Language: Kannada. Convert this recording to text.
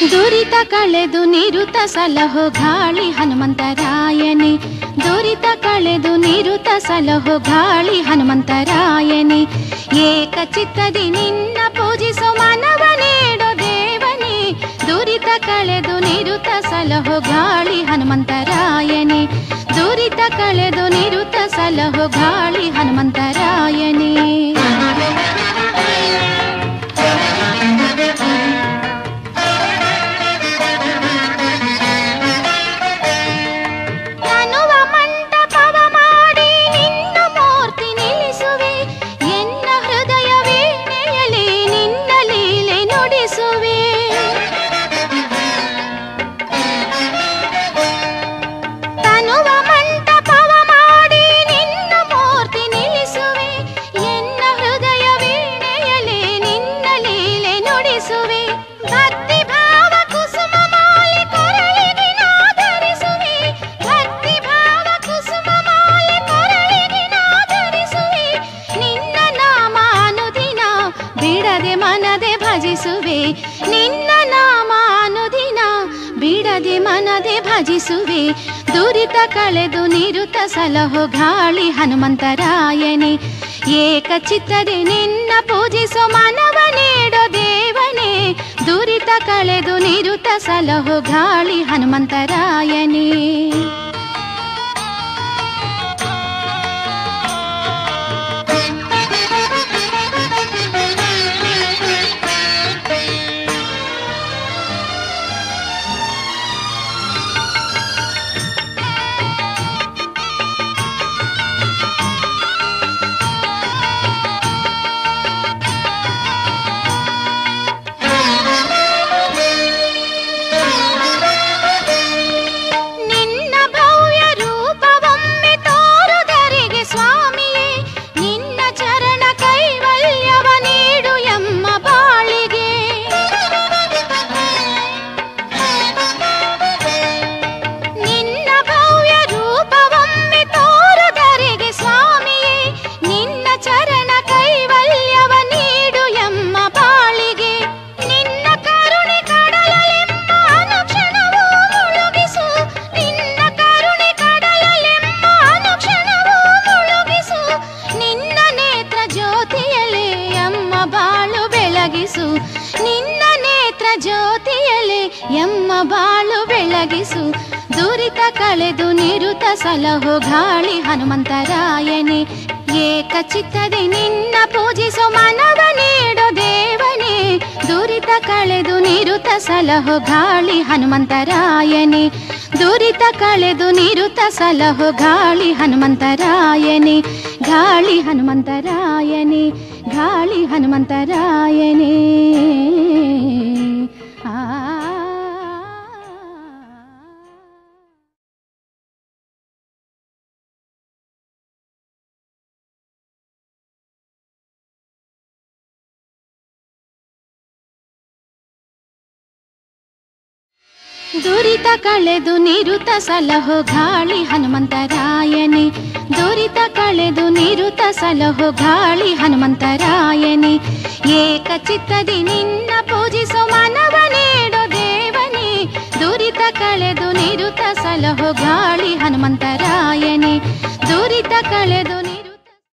ದುರಿತ ಕಳೆದು ನಿರುತ ಸಲಹೋ ಗಾಳಿ ಹನುಮಂತರಾಯನೇ, ದುರಿತ ಕಳೆದು ನಿರುತ ಸಲಹೋ ಗಾಳಿ ಹನುಮಂತರಾಯನೇ, ಏಕಚಿತ್ತದಿ ನಿನ್ನ ಪೂಜಿಸೋ ಮನವ ನೀಡೋ ದೇವನೇ, ದುರಿತ ಕಳೆದು ನಿರುತ ಸಲಹೋ ಗಾಳಿ ಹನುಮಂತರಾಯನೇ, ದುರಿತ ಕಳೆದು ನಿರುತ ಸಲಹೋ ಗಾಳಿ ಹನುಮಂತರಾಯನೇ. ನಿನ್ನ ನಾಮ ಅನುದಿನ ಬಿಡದೆ ಮನದೆ ಭಜಿಸುವೆ, ದುರಿತ ಕಳೆದು ನಿರುತ ಸಲಹೋ ಗಾಳಿ ಹನುಮಂತರಾಯನೇ, ಏಕಚಿತ್ತದೆ ನಿನ್ನ ಪೂಜಿಸೋ ಮನವ ನೀಡೋ ದೇವನೇ, ದುರಿತ ಕಳೆದು ನಿರುತ ಸಲಹೋ ಗಾಳಿ ಹನುಮಂತರಾಯನೇ. ನಿನ್ನ ನೇತ್ರ ಜ್ಯೋತಿಯಲೆ ಎಮ್ಮ ಬಾಳು ಬೆಳಗಿಸು, ದುರಿತ ಕಳೆದು ನಿರುತ ಸಲಹೋ ಗಾಳಿ ಹನುಮಂತರಾಯನೇ, ಏಕಚಿತ್ತದೆ ನಿನ್ನ ಪೂಜಿಸೋ ಮನವ ನೀಡೋ ದೇವನೇ, ದುರಿತ ಕಳೆದು ನಿರುತ ಸಲಹೋ ಗಾಳಿ ಹನುಮಂತರಾಯನೇ, ದುರಿತ ಕಳೆದು ನಿರುತ ಸಲಹೋ ಗಾಳಿ ಹನುಮಂತರಾಯನೇ, ಗಾಳಿ ಹನುಮಂತರಾಯನೇ, ಗಾಳಿ ಹನುಮಂತರಾಯನೇ. ದುರಿತ ಕಳೆದು ನಿರುತ ಸಲಹೋ ಗಾಳಿ ಹನುಮಂತರಾಯನೇ, ದುರಿತ ಕಳೆದು ನಿರುತ ಸಲಹೋ ಗಾಳಿ ಹನುಮಂತರಾಯನೇ, ಏಕಚಿತ್ತದಿ ನಿನ್ನ ಪೂಜಿಸೋ ಮನವ ನೀಡೋ ದೇವನೇ, ದುರಿತ ಕಳೆದು ನಿರುತ ಸಲಹೋ ಗಾಳಿ ಹನುಮಂತರಾಯನೇ, ದುರಿತ ಕಳೆದು